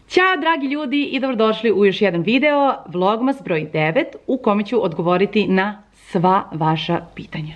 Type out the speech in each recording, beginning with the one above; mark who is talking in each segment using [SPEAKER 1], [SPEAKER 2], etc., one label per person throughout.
[SPEAKER 1] Ćao dragi ljudi i dobrodošli u još jedan video, Vlogmas broj 9 u kome ću odgovoriti na sva vaša pitanja.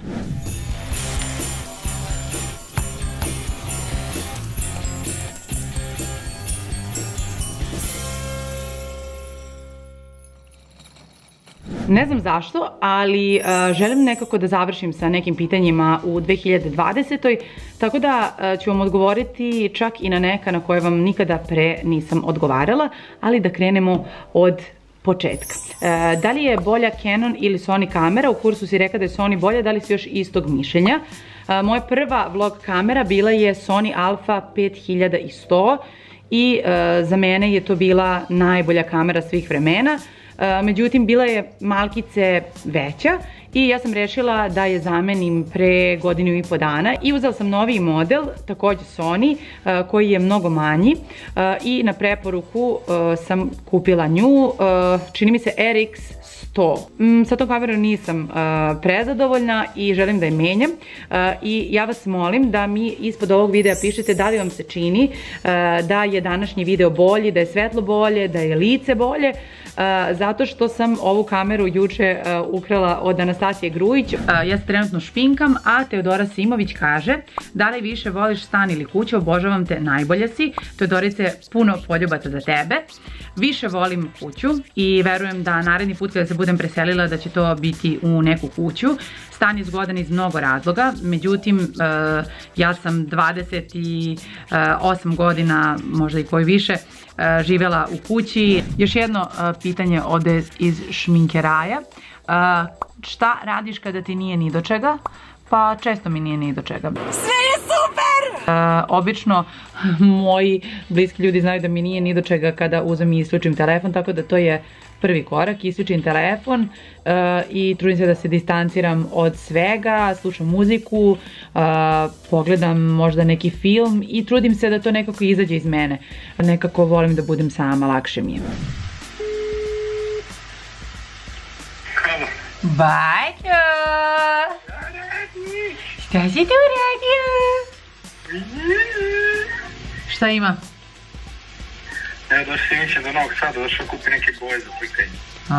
[SPEAKER 1] Ne znam zašto, ali želim nekako da završim sa nekim pitanjima u 2020. Tako da ću vam odgovoriti čak i na neka na koje vam nikada pre nisam odgovarala, ali da krenemo od početka. Da li je bolja Canon ili Sony kamera? U kursu si rekla da je Sony bolja, da li si još istog mišljenja? Moja prva vlog kamera bila je Sony Alpha 5100 i za mene je to bila najbolja kamera svih vremena. Međutim, bila je malkice veća i ja sam rešila da je zamenim pre godinu i po dana i uzela sam noviji model, također Sony, koji je mnogo manji i na preporuku sam kupila nju, čini mi se RX 100. Sa tom kamerom nisam prezadovoljna i želim da je menjam i ja vas molim da mi ispod ovog videa pišete da li vam se čini da je današnji video bolji, da je svetlo bolje, da je lice bolje, zato što sam ovu kameru juče ukrala od Anastasije Grujić. Ja se trenutno špinkam, a Teodora Simović kaže: da li više voliš stan ili kuću, obožavam te, najbolja si. Teodorice, puno poljubaca za tebe. Više volim kuću i verujem da naredni put kada se budem preselila da će to biti u neku kuću. Stan je zgodan iz mnogo razloga, međutim ja sam 28 godina, možda i koji više, živjela u kući. Još jedno pitanje ode iz šminkeraja. Šta radiš kada ti nije ni do čega? Pa često mi nije ni do čega. Sve je super! Obično moji bliski ljudi znaju da mi nije ni do čega kada uzem i isključim telefon, tako da to je prvi korak, isključim telefon i trudim se da se distanciram od svega, slušam muziku, pogledam možda neki film i trudim se da to nekako izađe iz mene. Nekako volim da budem sama, lakše mi je. Bajko! Šta si tu radio? Šta ima?
[SPEAKER 2] Evo došli Simića do Novog Sada, došao kupi neke boje za plikanje.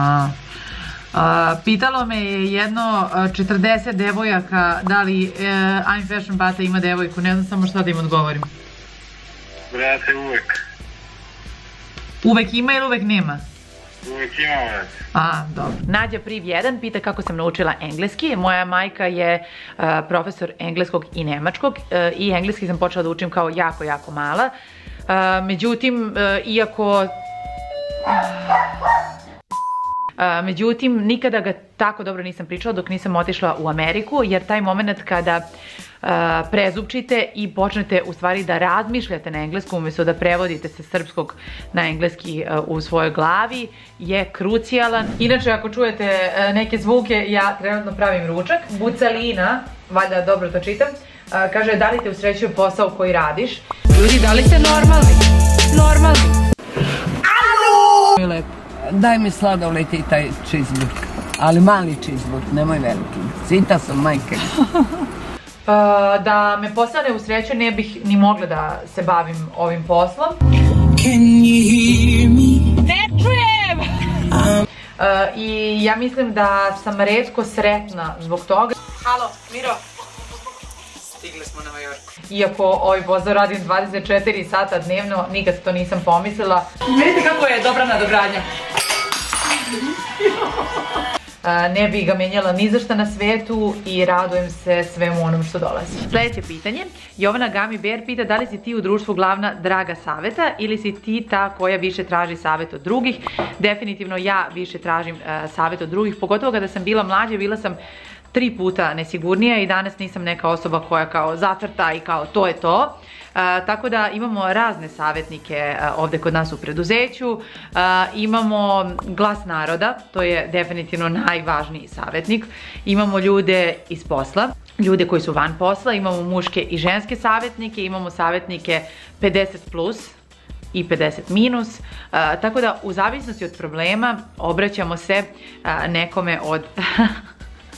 [SPEAKER 1] Pitalo me je jedno 40 devojaka da li I'm Fashion Bata ima devojku, ne znam samo šta da im odgovorim.
[SPEAKER 2] Brate, uvek.
[SPEAKER 1] Uvek ima ili uvek nema?
[SPEAKER 2] Uvek ima, brate.
[SPEAKER 1] Dobro. Nađa Priv 1 pita kako sam naučila engleski. Moja majka je profesor engleskog i nemačkog i engleski sam počela da učim kao jako mala. Međutim, nikada ga tako dobro nisam pričala dok nisam otišla u Ameriku, jer taj moment kada prezupčite i počnete u stvari da razmišljate na engleskom umjesto da prevodite sa srpskog na engleski u svojoj glavi je krucijalan. Inače, ako čujete neke zvuke, ja trenutno pravim ručak. Bucalina, valjda dobro to čitam, kaže: da li te usrećuje posao koji radiš? Ljudi, da li ste normalni? Alo!
[SPEAKER 3] Daj mi sladoled i taj cheeseburger, ali mali cheeseburger, nemoj veliki. Sita sam, majke.
[SPEAKER 1] Da me posao ne usrećuje, ne bih ni mogla da se bavim ovim poslom. Ne čujem! I ja mislim da sam retko sretna zbog toga. Halo, Miro. Stigli smo na Majorku. Iako ovaj posao radim 24 sata dnevno, nikad to nisam pomislila. Vidite kako je dobra nadogradnja. Ne bih ga menjala ni za šta na svetu i radujem se svemu onom što dolazi. Sljedeće pitanje. Jovana Gami Bear pita: da li si ti u društvu glavna draga saveta ili si ti ta koja više traži savjet od drugih? Definitivno ja više tražim savjet od drugih, pogotovo kada sam bila mlađa, bila sam 3 puta nesigurnija i danas nisam neka osoba koja kao zacrta i kao to je to. Tako da imamo razne savjetnike ovdje kod nas u preduzeću. Imamo glas naroda, to je definitivno najvažniji savjetnik. Imamo ljude iz posla, ljude koji su van posla, imamo muške i ženske savjetnike, imamo savjetnike 50+ i 50-, tako da u zavisnosti od problema obraćamo se nekome od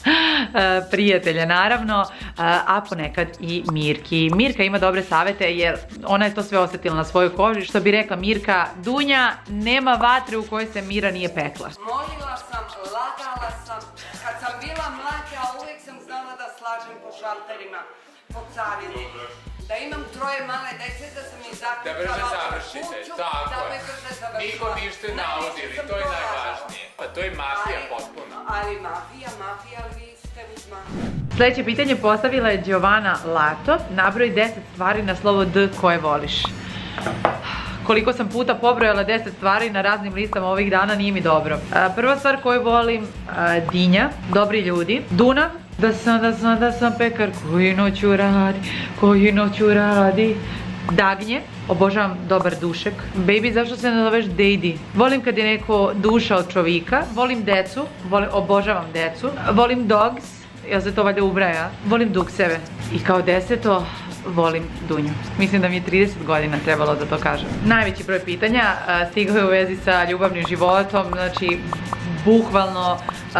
[SPEAKER 1] prijatelja naravno, a ponekad i Mirki. Mirka ima dobre savete jer ona je to sve osjetila na svojoj koži. Što bi rekla Mirka, Dunja, nema vatre u kojoj se Mira nije pekla.
[SPEAKER 3] Molila sam, lagala sam, kad sam bila mlađa uvijek sam znala da slažem po šalterima, po carini. Da imam 3 male dece, da sam ih zaključala u kuću, da me brže završila.
[SPEAKER 4] Niko ništa naudili, to je najvažnije. Pa to je mafija potpuno.
[SPEAKER 3] Ali mafija, vi ste uz mafiju.
[SPEAKER 1] Sljedeće pitanje postavila je Giovanna Lato. Nabroj 10 stvari na slovo D koje voliš. Koliko sam puta pobrojala 10 stvari na raznim listama ovih dana, nije mi dobro. Prva stvar koju volim, dinja, dobri ljudi, Dunav, da sam pekar koji noću radi, dagnje, obožavam dobar dušek. Baby, zašto se ne zoveš Dejdi? Volim kad je neko duša od čovjeka, volim decu, obožavam decu, volim dogs, ja se to valjda ubraja, volim dukseve i kao 10. volim Dunju. Mislim da mi je 30 godina trebalo da to kažem. Najveći broj pitanja stigao je u vezi sa ljubavnim životom, znači bukvalno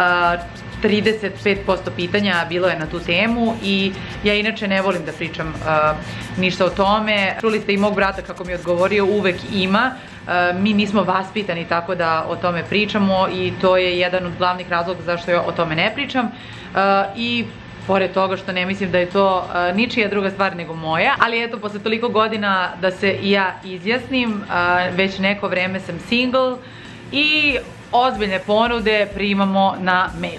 [SPEAKER 1] 35% pitanja bilo je na tu temu i ja inače ne volim da pričam ništa o tome. Čuli ste i mog brata kako mi je odgovorio, uvek ima. Mi nismo vaspitani tako da o tome pričamo i to je jedan od glavnih razloga zašto ja o tome ne pričam. I pored toga što ne mislim da je to ničija druga stvar nego moja, ali eto, posle toliko godina da se i ja izjasnim, već neko vreme sam single i ozbiljne ponude primamo na mail.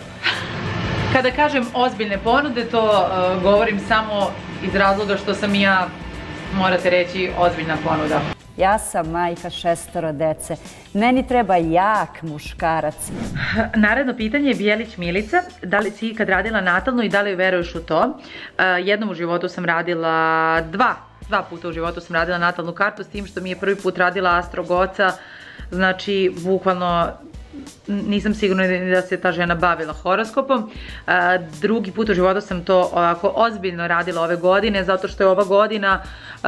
[SPEAKER 1] Kada kažem ozbiljne ponude, to govorim samo iz razloga što sam ja, morate reći, ozbiljna ponuda.
[SPEAKER 5] Ja sam majka 6 dece. Meni treba jak muškarac.
[SPEAKER 1] Naredno pitanje je Bijelić Milica. Da li si ikad radila natalno i da li veruješ u to? Jednom u životu sam radila, dva puta u životu sam radila natalnu kartu, s tim što mi je prvi put radila astrogoca. Znači, bukvalno nisam sigurna da se ta žena bavila horoskopom. Drugi put u životu sam to ovako ozbiljno radila ove godine, zato što je ova godina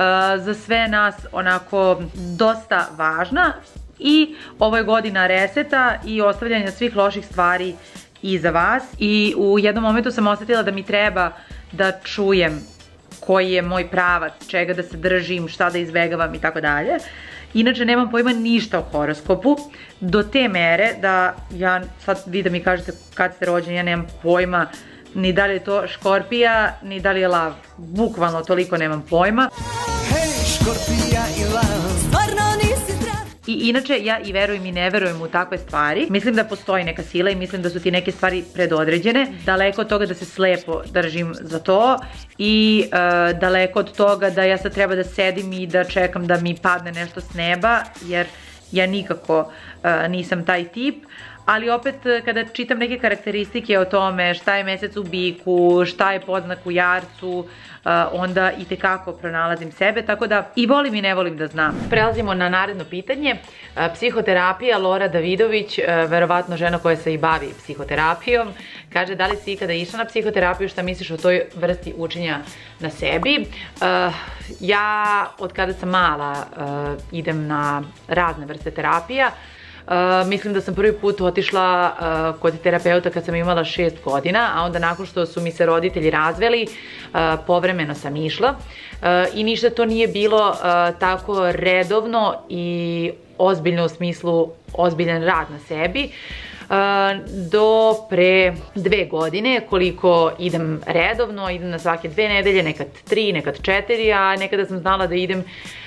[SPEAKER 1] za sve nas onako dosta važna i ovo je godina reseta i ostavljanja svih loših stvari iza vas. I u jednom momentu sam osjetila da mi treba da čujem koji je moj pravac, čega da se držim, šta da izbegavam i tako dalje. Inače nemam pojma ništa o horoskopu, do te mere da ja sad vi da mi kažete kad ste rođeni, ja nemam pojma ni da li je to Škorpija, ni da li je Lav. Bukvalno toliko nemam pojma.
[SPEAKER 6] Hej, Škorpija i Lav, stvarno nisi zdrav.
[SPEAKER 1] I inače ja i verujem i ne verujem u takve stvari. Mislim da postoji neka sila i mislim da su ti neke stvari predodređene. Daleko od toga da se slepo držim za to i daleko od toga da ja sad treba da sedim i da čekam da mi padne nešto s neba, jer ja nikako nisam taj tip. Ali opet kada čitam neke karakteristike o tome šta je mesec u biku, šta je podznak u jarcu, onda i tekako pronalazim sebe, tako da i volim i ne volim da znam. Prelazimo na naredno pitanje. Psihoterapija, Lora Davidović, verovatno žena koja se i bavi psihoterapijom, kaže da li si ikada išla na psihoterapiju, šta misliš o toj vrsti učenja na sebi. Ja od kada sam mala idem na razne vrste terapija. Mislim da sam prvi put otišla kod terapeuta kad sam imala 6 godina, a onda nakon što su mi se roditelji razveli, povremeno sam išla i ništa to nije bilo tako redovno i ozbiljno u smislu ozbiljan rad na sebi. Do pre 2 godine koliko idem redovno, idem na svake 2 nedelje, nekad 3, nekad 4, a nekada sam znala da idem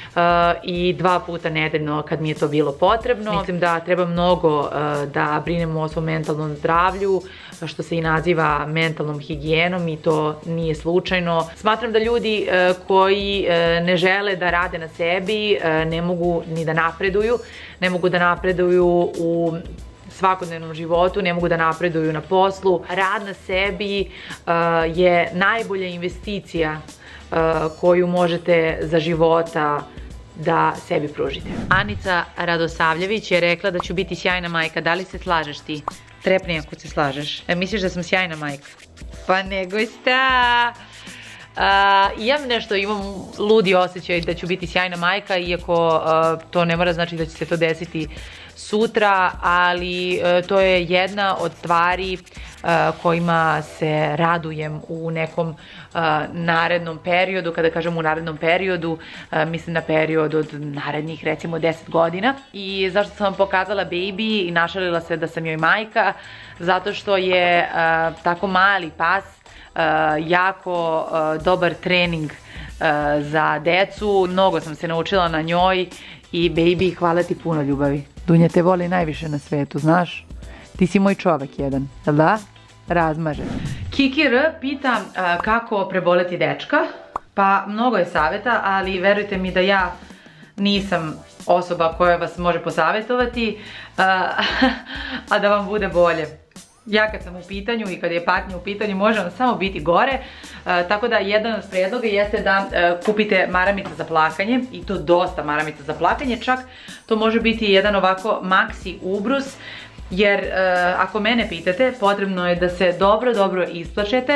[SPEAKER 1] i 2 puta nedeljno kad mi je to bilo potrebno. Mislim da treba mnogo da brinemo o svom mentalnom zdravlju, što se i naziva mentalnom higijenom i to nije slučajno. Smatram da ljudi koji ne žele da rade na sebi ne mogu ni da napreduju, ne mogu da napreduju u svakodnevnom životu, ne mogu da napreduju na poslu. Rad na sebi je najbolja investicija koju možete za života da sebi pružite. Anica Radosavljević je rekla da ću biti sjajna majka. Da li se slažeš ti? Trepni ako se slažeš. Misliš da sam sjajna majka? Pa nego šta? Imam ludi osjećaj da ću biti sjajna majka, iako to ne mora znači da će se to desiti sutra, ali to je jedna od stvari kojima se radujem u nekom narednom periodu. Kada kažem u narednom periodu, mislim na period od narednih recimo 10 godina. I zašto sam vam pokazala baby i našalila se da sam joj majka? Zato što je tako mali pas jako dobar trening za decu. Mnogo sam se naučila na njoj i baby, hvala ti puno ljubavi. Dunja te voli najviše na svetu, znaš? Ti si moj čovek jedan, jel da? Razmaže. Kiki R pita kako preboleti dečka. Pa mnogo je savjeta, ali verujte mi da ja nisam osoba koja vas može posavjetovati, a da vam bude bolje. Ja kad sam u pitanju i kad je patnja u pitanju može vam samo biti gore, tako da jedan od predloga jeste da kupite maramice za plakanje, i to dosta maramica za plakanje, čak to može biti jedan ovako maxi ubrus, jer ako mene pitate, potrebno je da se dobro isplačete.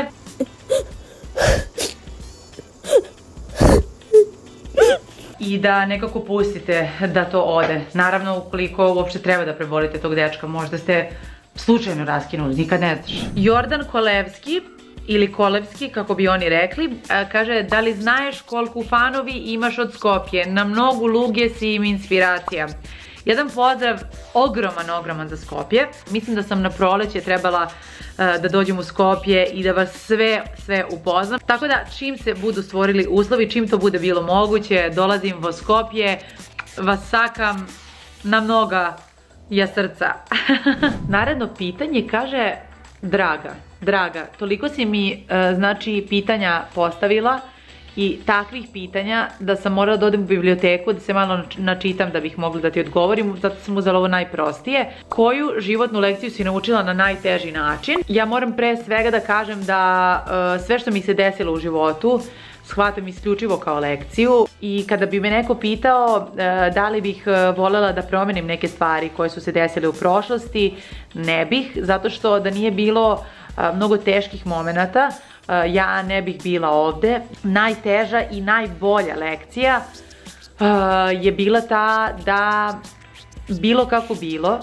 [SPEAKER 1] I da nekako pustite da to ode. Naravno, ukoliko uopšte treba da prebolite tog dečka, možda ste slučajno raskinuli, nikad ne znaš. Jordan Kolevski, ili Kolevski, kako bi oni rekli, kaže: da li znaš koliko fanovi imaš od Skopje? Na mnogu luge si im inspiracija. Jedan pozdrav ogroman za Skopje. Mislim da sam na proleće trebala da dođem u Skopje i da vas sve upoznam. Tako da čim se budu stvorili uslovi, čim to bude bilo moguće, dolazim u Skopje, vas sakam na mnoga srca. Naredno pitanje kaže: Draga, toliko si mi znači pitanja postavila i takvih pitanja da sam morala da odem u biblioteku, da se malo načitam da bih mogla da ti odgovorim, zato sam uzela ovo najprostije. Koju životnu lekciju si naučila na najteži način? Ja moram pre svega da kažem da sve što mi se desilo u životu shvatam isključivo kao lekciju, i kada bi me neko pitao da li bih voljela da promenim neke stvari koje su se desile u prošlosti, ne bih, zato što da nije bilo mnogo teških momenata, ja ne bih bila ovde. Najteža i najbolja lekcija je bila ta da bilo kako bilo,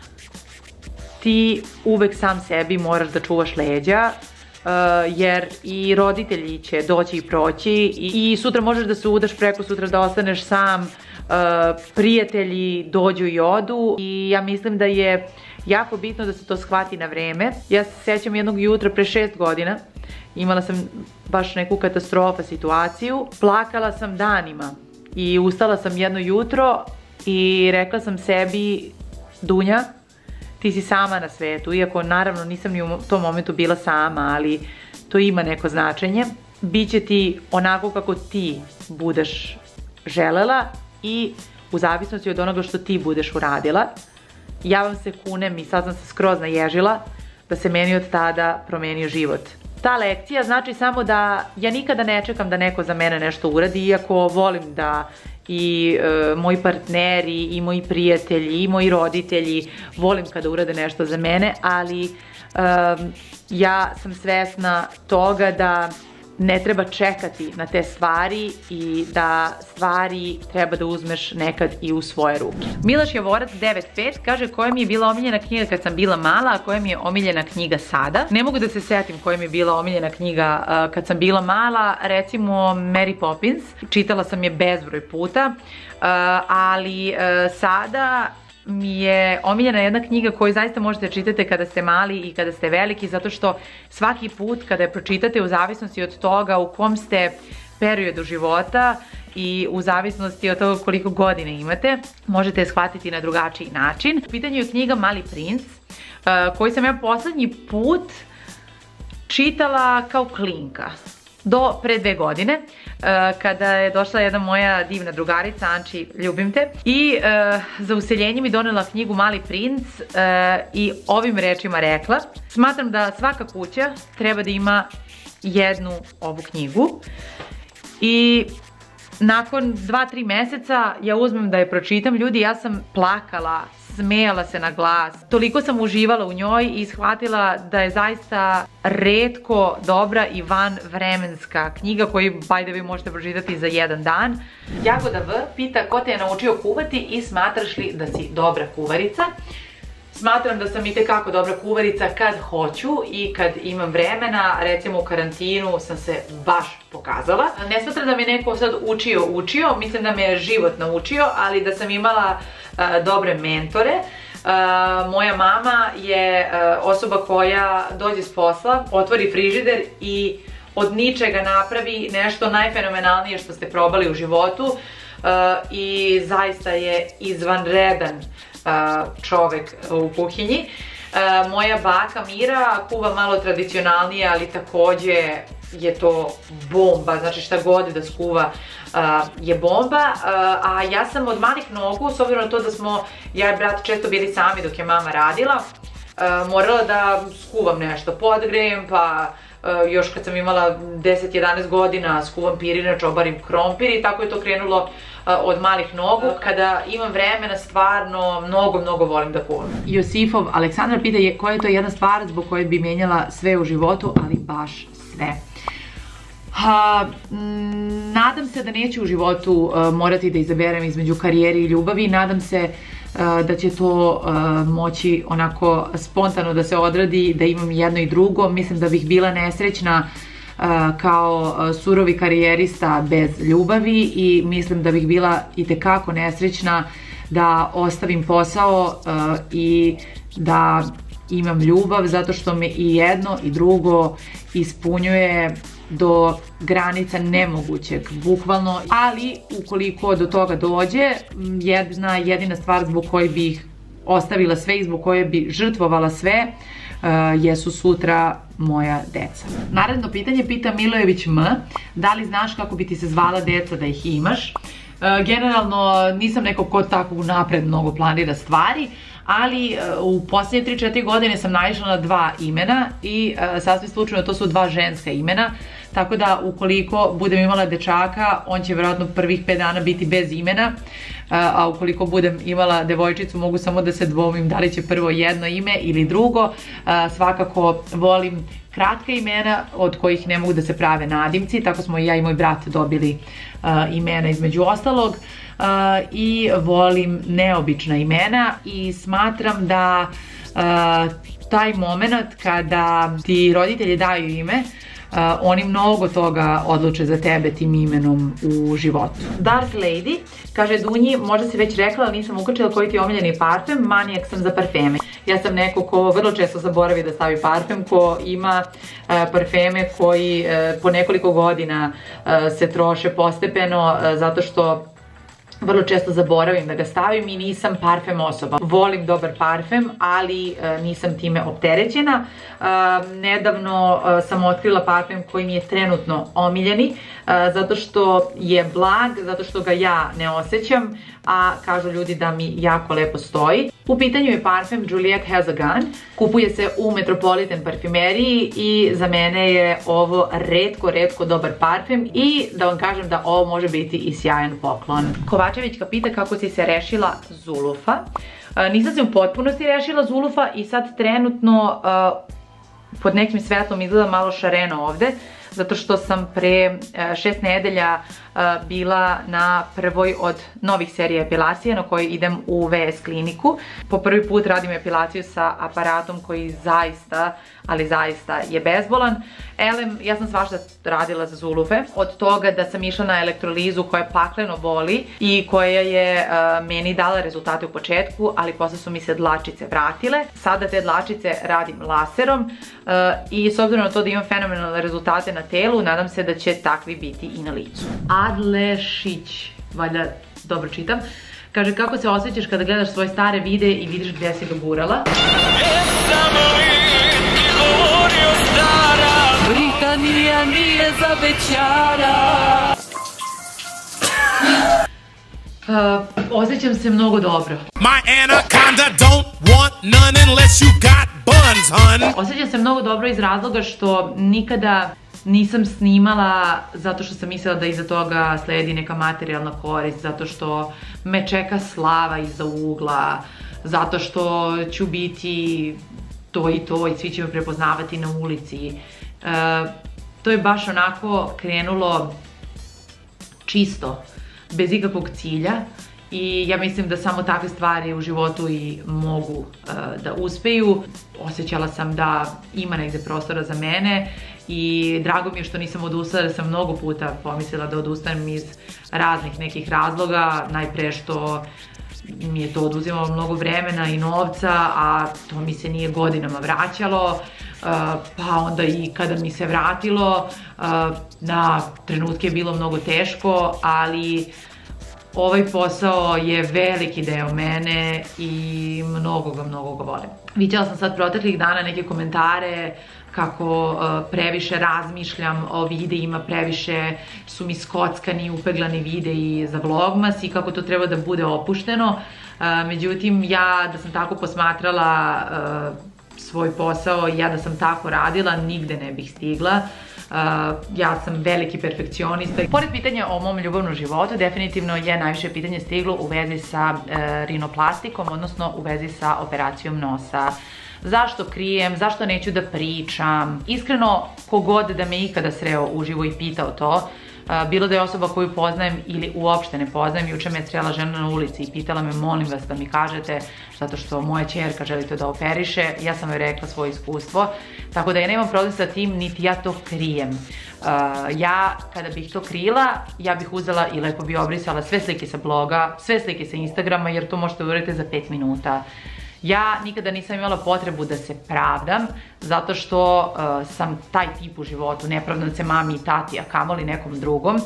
[SPEAKER 1] ti uvek sam sebi moraš da čuvaš leđa, jer i roditelji će doći i proći i sutra možeš da se udaš, preko sutra da ostaneš sam, prijatelji dođu i odu, i ja mislim da je jako bitno da se to shvati na vreme. Ja se sjećam jednog jutra pre 6 godina, imala sam baš neku katastrofa situaciju, plakala sam danima i ustala sam jedno jutro i rekla sam sebi: Dunja, ti si sama na svetu, iako naravno nisam ni u tom momentu bila sama, ali to ima neko značenje. Biće ti onako kako ti budeš želela i u zavisnosti od onoga što ti budeš uradila. Ja vam se kunem i sad sam se skroz naježila da se meni od tada promenio život. Ta lekcija znači samo da ja nikada ne čekam da neko za mene nešto uradi, iako volim da i moji partneri i moji prijatelji i moji roditelji volim kada urade nešto za mene, ali ja sam svesna toga da ne treba čekati na te stvari i da stvari treba da uzmeš nekad i u svoje ruke. Miloš Javorac 95 kaže: koja mi je bila omiljena knjiga kad sam bila mala, a koja mi je omiljena knjiga sada? Ne mogu da se setim koja mi je bila omiljena knjiga kad sam bila mala, recimo Mary Poppins, čitala sam je bezbroj puta, ali sada mi je omiljena jedna knjiga koju zaista možete čitati kada ste mali i kada ste veliki, zato što svaki put kada je pročitate, u zavisnosti od toga u kom ste periodu života i u zavisnosti od toga koliko godine imate, možete je shvatiti na drugačiji način. U pitanju je knjiga Mali princ, koji sam ja poslednji put čitala kao klinka, do pre 2 godine, kada je došla jedna moja divna drugarica, Anči, ljubim te, i za useljenje mi donela knjigu Mali princ i ovim rečima rekla: smatram da svaka kuća treba da ima jednu ovu knjigu, i nakon 2-3 meseca ja uzmem da je pročitam. Ljudi, ja sam plakala, smejala se na glas. Toliko sam uživala u njoj i shvatila da je zaista retko dobra i vanvremenska knjiga koju, by the way, možete pročitati za jedan dan. Jagoda V pita ko te je naučio kuvati i smatraš li da si dobra kuvarica? Smatram da sam itekako dobra kuvarica kad hoću i kad imam vremena, recimo u karantinu sam se baš pokazala. Ne smatram da me neko sad učio, mislim da me je život naučio, ali da sam imala dobre mentore. Moja mama je osoba koja dođe s posla, otvori frižider i od ničega napravi nešto najfenomenalnije što ste probali u životu i zaista je izvanredan čovek u kuhinji. Moja baka Mira kuva malo tradicionalnije, ali takođe je to bomba, znači šta god da skuva je bomba, a ja sam od malih nogu, s obzirom na to da smo ja i brat često bili sami dok je mama radila, morala da skuvam nešto, podgrejem, pa još kad sam imala 10-11 godina skuvam pirinač, obarim krompir i tako je to krenulo od malih nogu. Kada imam vremena, stvarno mnogo volim da kuvam. Josifov Aleksandar pita koja je to jedna stvar zbog koje bi menjala sve u životu, ali baš sve. Nadam se da neću u životu morati da izaberem između karijere i ljubavi. Nadam se da će to moći onako spontano da se odradi, da imam jedno i drugo. Mislim da bih bila nesrećna kao surovi karijerista bez ljubavi i mislim da bih bila itekako nesrećna da ostavim posao i da imam ljubav, zato što me i jedno i drugo ispunjuje do granica nemogućeg, bukvalno. Ali ukoliko do toga dođe, jedina stvar zbog koje bih ostavila sve i zbog koje bih žrtvovala sve jesu sutra moja deca. Naredno pitanje pita Milojević M. Da li znaš kako bi ti se zvala deca da ih imaš? Generalno nisam neko ko tako unapred mnogo planira stvari, ali u posljednje 3-4 godine sam naišla na 2 imena i sasvim slučajno to su 2 ženska imena, tako da ukoliko budem imala dečaka, on će vjerojatno prvih 5 dana biti bez imena, a ukoliko budem imala devojčicu mogu samo da se dvomim da li će prvo jedno ime ili drugo. Svakako volim kratka imena od kojih ne mogu da se prave nadimci, tako smo i ja i moj brat dobili imena između ostalog. I volim neobična imena i smatram da taj moment kada ti roditelji daju ime, oni mnogo toga odluče za tebe tim imenom u životu. Dark Lady kaže Dunji, možda si već rekla, ali nisam ukačila koji ti je omiljeni parfem, manijak sam za parfeme. Ja sam neko ko vrlo često zaboravi da stavi parfem, ko ima parfeme koji po nekoliko godina se troše postepeno, zato što vrlo često zaboravim da ga stavim i nisam parfem osoba. Volim dobar parfem, ali nisam time opterećena. Nedavno sam otkrila parfem koji mi je trenutno omiljeni, zato što je blag, zato što ga ja ne osjećam, a kažu ljudi da mi jako lepo stoji. U pitanju je parfem Juliet Has a Gun. Kupuje se u Metropolitan parfumeriji i za mene je ovo retko dobar parfem i da vam kažem da ovo može biti i sjajan poklon. Kovačevićka pita kako si se rešila zulufa. Nisam se u potpunosti rešila zulufa i sad trenutno pod nekim svetlom izgleda malo šareno ovde, zato što sam pre 6 nedelja bila na prvoj od novih serija epilacije na kojoj idem u VS kliniku. Po prvi put radim epilaciju sa aparatom koji zaista, ali zaista je bezbolan. Elem, ja sam svašta radila za zulufe. Od toga da sam išla na elektrolizu koja pakleno boli i koja je meni dala rezultate u početku, ali posle su mi se dlačice vratile. Sada te dlačice radim laserom i s obzirom na to da imam fenomenalne rezultate na telu, nadam se da će takvi biti i na licu. Adlešić, valjda dobro čitam, kaže kako se osjećaš kada gledaš svoje stare videe i vidiš gdje si dogurala? Britanija nije za bećara. Osjećam se mnogo dobro. My anaconda don't want none unless you got buns, hun. Osjećam se mnogo dobro iz razloga što nikada Nisam snimala zato što sam mislila da iza toga sledi neka materijalna korist, zato što me čeka slava iza ugla, zato što ću biti to i to i svi će me prepoznavati na ulici. To je baš onako krenulo čisto, bez ikakvog cilja i ja mislim da samo takve stvari u životu i mogu da uspeju. Osjećala sam da ima negde prostora za mene i drago mi je što nisam odustala, jer sam mnogo puta pomislila da odustanem iz raznih nekih razloga, najpre što mi je to oduzimalo mnogo vremena i novca, a to mi se nije godinama vraćalo, pa onda i kada mi se vratilo, na trenutke je bilo mnogo teško, ali ovaj posao je veliki deo mene i mnogo ga volim. Vidjela sam sad proteklih dana neke komentare kako previše razmišljam o videima, previše su mi skockani, upeglani videi za Vlogmas i kako to treba da bude opušteno. Međutim, ja da sam tako posmatrala svoj posao i ja da sam tako radila, nigde ne bih stigla. Ja sam veliki perfekcionista. Pored pitanja o mom ljubavnom životu, definitivno je najviše pitanje stiglo u vezi sa rinoplastikom, odnosno u vezi sa operacijom nosa. Zašto krijem, zašto neću da pričam. Iskreno, kogod da me ikada sreo uživo i pitao to, bilo da je osoba koju poznajem ili uopšte ne poznajem, juče me je srela žena na ulici i pitala me, molim vas da mi kažete, zato što moja ćerka želi to da operiše, ja sam joj rekla svoje iskustvo, tako da ja nemam problem sa tim, niti ja to krijem. Ja, kada bih to krila, ja bih uzela i lepo bi obrisala sve slike sa bloga, sve slike sa Instagrama, jer to možete uraditi za 5 minuta. Ja nikada nisam imala potrebu da se pravdam, zato što sam taj tip u životu, ne pravdam se mami i tati, a kamoli nekom drugom.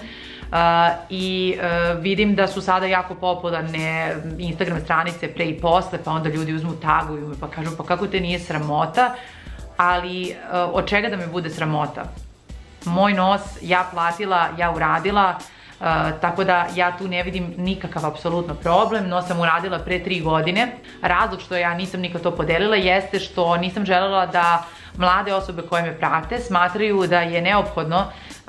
[SPEAKER 1] I vidim da su sada jako popularne Instagram stranice pre i posle, pa onda ljudi uzmu, taguju me pa kažu pa kako te nije sramota, ali od čega da me bude sramota? Moj nos, ja platila, ja uradila, tako da ja tu ne vidim nikakav apsolutno problem. Nos sam uradila pre 3 godine. Razlog što ja nisam nikad to podelila jeste što nisam želela da mlade osobe koje me prate smatraju da je neophodno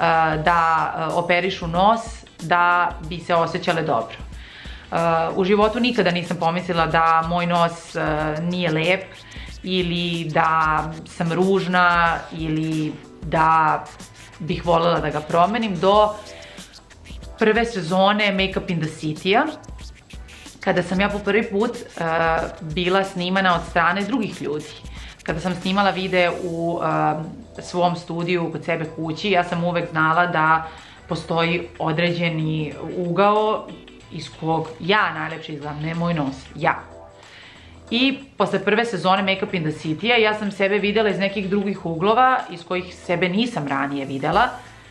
[SPEAKER 1] da operišu nos da bi se osjećale dobro. U životu nikada nisam pomislila da moj nos nije lep ili da sam ružna ili da bih voljela da ga promenim do prve sezone Make Up in the City-a, kada sam ja po prvi put bila snimana od strane drugih ljudi. Kada sam snimala videe u svom studiju kod sebe kući, ja sam uvek znala da postoji određeni ugao iz kog ja najlepše izgledam, ne moj nos, ja. I posle prve sezone Make Up in the City-a ja sam sebe videla iz nekih drugih uglova iz kojih sebe nisam ranije videla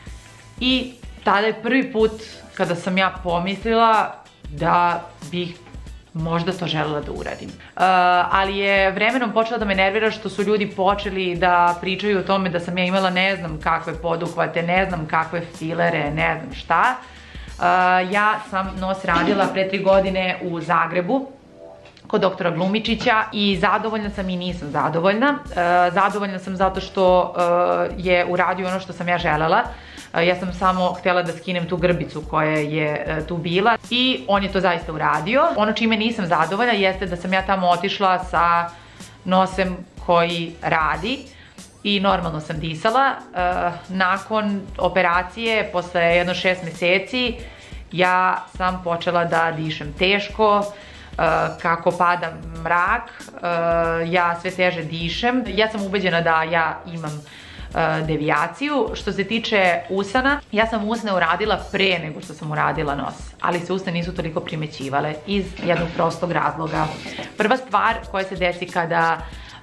[SPEAKER 1] i tada je prvi put kada sam ja pomislila da bih možda to želela da uradim. Ali je vremenom počela da me nervira što su ljudi počeli da pričaju o tome da sam ja imala ne znam kakve poduhvate, ne znam kakve filere, ne znam šta. Ja sam nos radila pre 3 godine u Zagrebu kod doktora Glumičića i zadovoljna sam i nisam zadovoljna. Zadovoljna sam zato što je uradio ono što sam ja želela. Ja sam samo htjela da skinem tu grbicu koja je tu bila i on je to zaista uradio. Ono čime nisam zadovoljna jeste da sam ja tamo otišla sa nosem koji radi i normalno sam disala. Nakon operacije, posle jedno 6 meseci, ja sam počela da dišem teško. Kako pada mrak, ja sve teže dišem. Ja sam ubeđena da ja imam devijaciju. Što se tiče usana, ja sam usne uradila pre nego što sam uradila nos, ali se usne nisu toliko primećivale iz jednog prostog razloga. Prva stvar koja se desi kada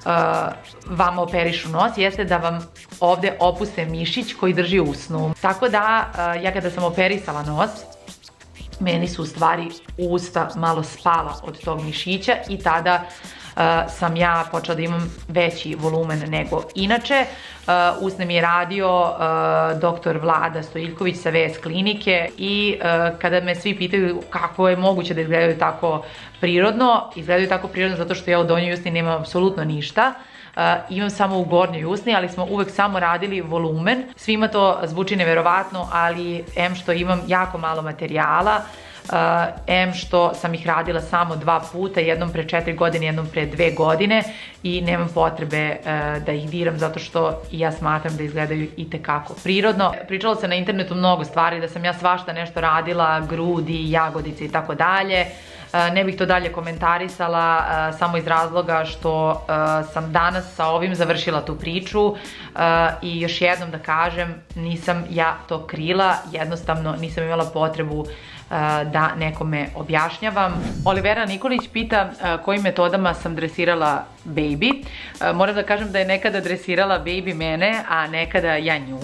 [SPEAKER 1] vam operišu nos jeste da vam ovde opuste mišić koji drži usnu. Tako da ja kada sam operisala nos, meni su u stvari usta malo spala od tog mišića i tada sam ja počela da imam veći volumen nego inače. Usne mi je radio doktor Vlada Stojiljković sa VS klinike i kada me svi pitaju kako je moguće da izgledaju tako prirodno, izgledaju tako prirodno zato što ja u donjoj usni nemam apsolutno ništa. imam samo u gornjoj usni, ali smo uvek samo radili volumen. Svima to zvuči neverovatno, ali em što imam jako malo materijala, em što sam ih radila samo 2 puta, jednom pre 4 godine, jednom pre 2 godine i nemam potrebe da ih diram zato što ja smatram da izgledaju itekako prirodno. Pričalo se na internetu mnogo stvari, da sam ja svašta nešto radila, grudi, jagodice i tako dalje. Ne bih to dalje komentarisala samo iz razloga što sam danas sa ovim završila tu priču i još jednom da kažem, nisam ja to krila, jednostavno nisam imala potrebu da nekome objašnjavam. Olivera Nikolić pita kojim metodama sam dresirala Baby. Moram da kažem da je nekada dresirala Baby mene, a nekada ja nju.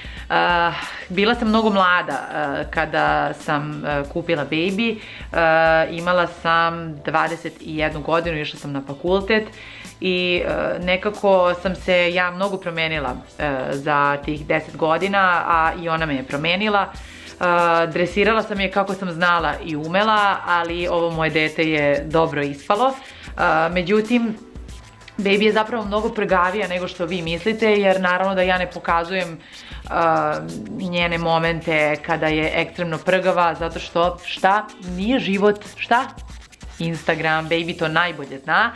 [SPEAKER 1] Bila sam mnogo mlada kada sam kupila Baby, imala sam 21 godinu, išla sam na fakultet i nekako sam se ja mnogo promenila za tih 10 godina, a i ona me je promenila. Dresirala sam je kako sam znala i umela, ali ovo moje dete je dobro ispalo. Međutim, Baby je zapravo mnogo prgavija nego što vi mislite, jer naravno da ja ne pokazujem njene momente kada je ekstremno prgava, zato što, šta? Nije život, šta? Instagram, Baby to najbolje zna.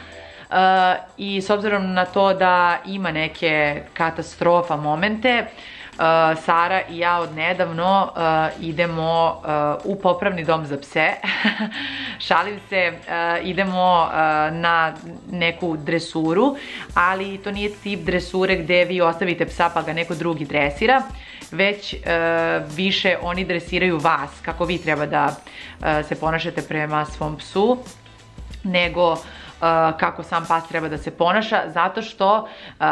[SPEAKER 1] I s obzirom na to da ima neke katastrofa momente, Sara i ja odnedavno idemo u popravni dom za pse. Šalim se, idemo na neku dresuru, ali to nije tip dresure gde vi ostavite psa pa ga neko drugi dresira, već više oni dresiraju vas, kako vi treba da se ponašate prema svom psu, nego kako sam pas treba da se ponaša, zato što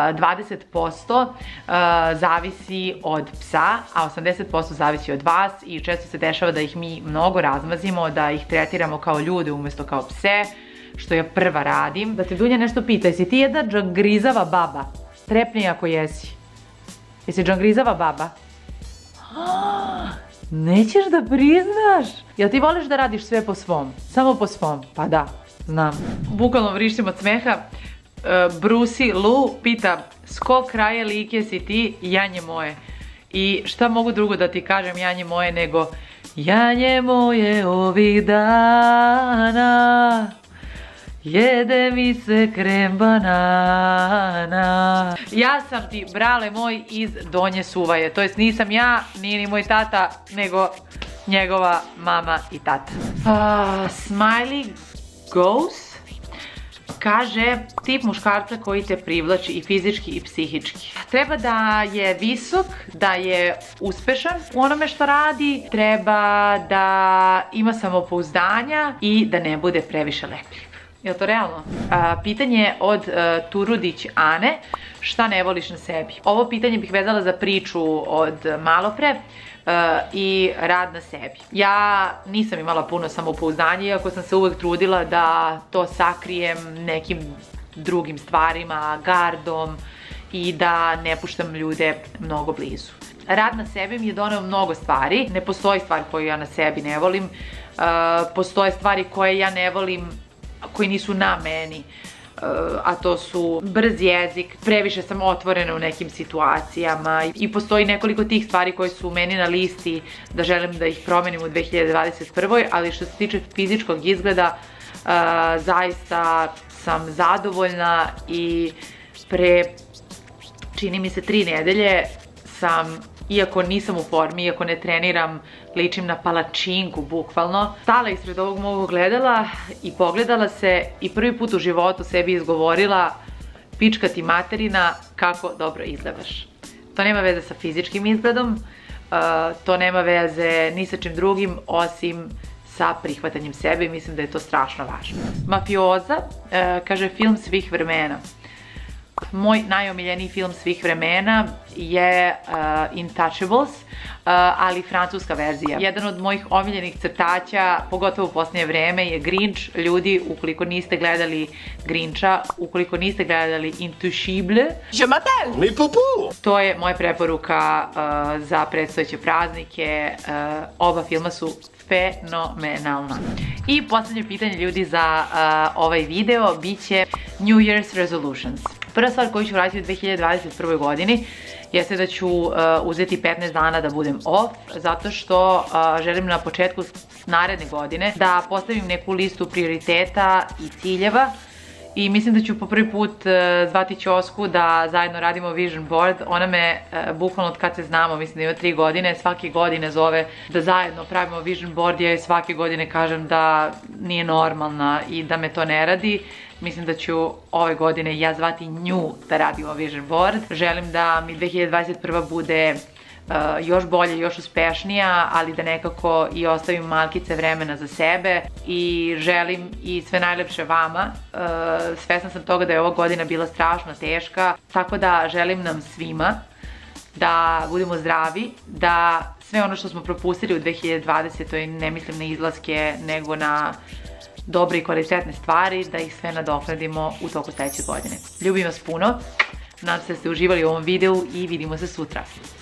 [SPEAKER 1] 20% zavisi od psa, a 80% zavisi od vas i često se dešava da ih mi mnogo razmazimo, da ih tretiramo kao ljude umjesto kao pse, što ja prva radim. Da te Dunja nešto pita, jesi ti jedna džangrizava baba? Trepni ako jesi. Jesi džangrizava baba? Nećeš da priznaš? Jel ti voliš da radiš sve po svom? Samo po svom? Pa da. Znam. Bukvalno vrištim od smeha. Brusi Lu pita s kog kraja Like si ti, janje moje. I šta mogu drugo da ti kažem janje moje nego janje moje ovih dana, jede mi se krem banana. Ja sam ti, brale moj, iz Donje Suvaje. To jest nisam ja, nije ni moj tata, nego njegova mama i tata. Smiley Goes kaže tip muškarca koji te privlači i fizički i psihički. Treba da je visok, da je uspešan u onome što radi, treba da ima samopouzdanja i da ne bude previše lepljiv. Je li to realno? Pitanje od Turudić Ane, šta ne voliš na sebi? Ovo pitanje bih vezala za priču od malopre i rad na sebi. Ja nisam imala puno samopouzdanja, iako sam se uvek trudila da to sakrijem nekim drugim stvarima, gardom i da ne puštam ljude mnogo blizu. Rad na sebi mi je doneo mnogo stvari. Ne postoji stvar koju ja na sebi ne volim. Postoje stvari koje ja ne volim, koji nisu na meni, a to su brz jezik, previše sam otvorena u nekim situacijama i postoji nekoliko tih stvari koje su meni na listi da želim da ih promenim u 2021. Ali što se tiče fizičkog izgleda, zaista sam zadovoljna i pre, čini mi se, 3 nedelje sam, iako nisam u formi, iako ne treniram, ličim na palačinku, bukvalno, stala ispred ovog mog ogledala i pogledala se i prvi put u životu sebi izgovorila pička ti materina, kako dobro izgledaš. To nema veze sa fizičkim izgledom, to nema veze ni sa čim drugim osim sa prihvatanjem sebe i mislim da je to strašno važno. Mafioza kaže film svih vremena. Moj najomiljeniji film svih vremena je Intouchables, ali francuska verzija. Jedan od mojih omiljenih crtaća, pogotovo u posljednje vreme, je Grinch. Ljudi, ukoliko niste gledali Grincha, ukoliko niste gledali Intouchable, to je moja preporuka za predstojeće praznike. Oba filma su fenomenalna. I posljednje pitanje, ljudi, za ovaj video biće New Year's Resolutions. Prva stvar koju ću raditi u 2021. godini jeste da ću uzeti 15 dana da budem off, zato što želim na početku naredne godine da postavim neku listu prioriteta i ciljeva i mislim da ću po prvi put zvati Ćosku da zajedno radimo vision board. Ona me bukvalno od kad se znamo, mislim da ima 3 godine, svake godine zove da zajedno pravimo vision board. Ja joj svake godine kažem da nije normalna i da me to ne radi. Mislim da ću ove godine ja zvati nju da radimo vision board. Želim da mi 2021. bude još bolje, još uspešnija, ali da nekako i ostavim malkice vremena za sebe i želim i sve najlepše vama. Svesna sam toga da je ova godina bila strašno teška, tako da želim nam svima da budemo zdravi, da sve ono što smo propustili u 2020. ne mislim na izlaske, nego na dobre i kvalitetne stvari, da ih sve nadoknadimo u toku sledeće godine. Ljubim vas puno, nadam se da ste uživali u ovom videu i vidimo se sutra.